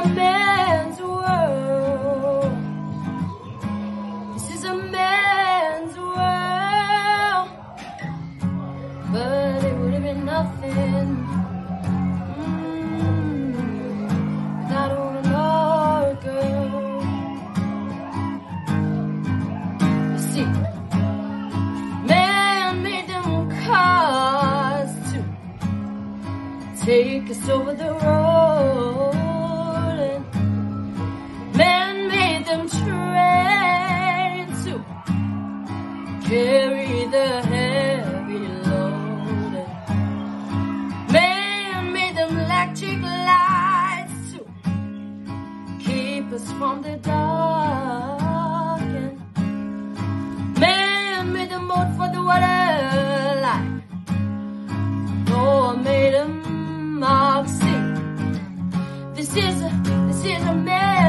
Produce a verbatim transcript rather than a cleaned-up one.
man's world. This is a man's world. But it would have been nothing mm, without another girl. You see, man made them cars to take us over the road, and man made them trains to carry the heavy load, and man made them electric lights to keep us from the dark, and man made the moat for the water line. Noah made a mark. See, this is a, this is a man.